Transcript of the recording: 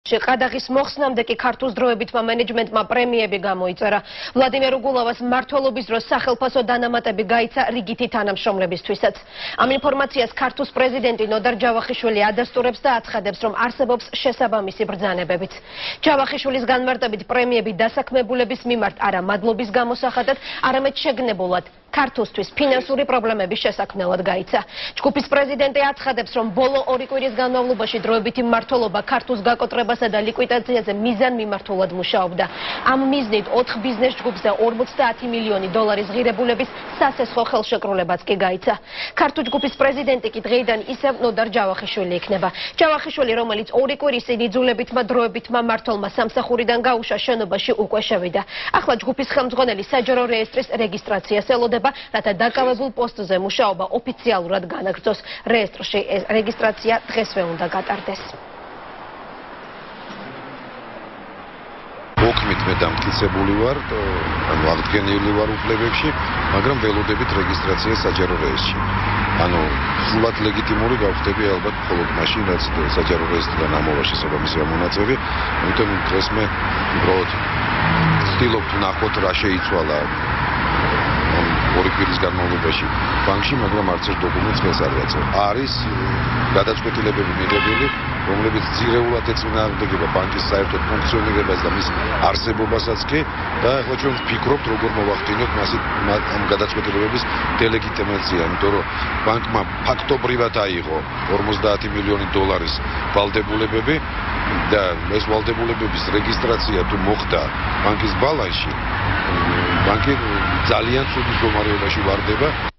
ყადაღის მოხსნამდე კი ქართუს დროებითმა მენეჯმენტმა პრემიები გამოიწერა. ვლადიმერ უგულავას მმართველობის დროს სახელფასო დანამატები გაიცა რიგითი თანამშრომლებისთვისაც. ამ ინფორმაციას ქართუს პრეზიდენტი ნოდარ ჯავახიშვილი ადასტურებს და აცხადებს, რომ არსებობს შესაბამისი ბრძანებებიც. ჯავახიშვილის განმარტებით პრემიები დასაქმებულების მიმართ არა მადლობის გამოსახატად, არამედ შეგნებულად ქართუსთვის ფინანსური პრობლემების შესაქმნელად გაიცა. ჯგუფის პრეზიდენტი აცხადებს, რომ ბოლო 2 კვირის განმავლობაში დროებითი მმართველობა ქართუს გაკოტრებასა და ლიკვიდაციაზე მიზან მიმართულად მუშაობდა. ამ მიზნით 4 ბიზნეს ჯგუფს და 50 მილიონი დოლარის ღირებულების სასესხო ხელშეკრულებაც კი გაიცა. ქართულ ჯგუფის პრეზიდენტი კი დღეიდან ისევ ნოდარ ჯავახიშვილი იქნება. ჯავახიშვილი, რომელიც 2 კვირის წინ იძულებითმა დროებითმა მმართველმა სამსახურიდან გაუშვა, შენობაში უკვე შევიდა. ახლა ჯგუფის ხელმძღვანელი საჯარო რეესტრის რეგისტრაციას ელოდება, რათა დაკავებულ პოსტზე მუშაობა ოფიციალურად განაგრძოს. რეესტრში რეგისტრაცია დღესვე უნდა გატარდეს. მოქმედ მე დამტკიცებული ვარ, ანუ აღდგენილი ვარ უფლებებში, მაგრამ ველოდებით რეგისტრაცია საჯარო რეესტრში. ანუ სულად ლეგიტიმური გავხდები ალბათ მხოლოდ მაშინ, რაც საჯარო რეესტრიდან ამოვა შესაბამისი მონაწილე. ამიტომ დღეს მე უბრალოდ ვცდილობ ნახოთ რა შეიცვალა 2 კვირის განმავლობაში ბანკში, მაგრამ არც ერთ დოკუმენტს ხელს არ ვაწერ. არის გადაწყვეტილებები მიღებული, რომლებიც ძირეულად ეწინააღმდეგება ბანკის საერთოდ ფუნქციონირებას და მის არსებობასაც კი და ახლა ჩვენ ვფიქრობთ, როგორ მოვახდინოთ ამ გადაწყვეტილებების დელეგიტიმაცია, იმიტომ რომ ბანკმა ფაქტობრივად აიღო 50 მილიონი დოლარის ვალდებულებები და ეს ვალდებულებების რეგისტრაცია თუ მოხდა ბანკის ბალანსში, ბანკი ძალიან ცუდი მდგომარეობაში ვარდება.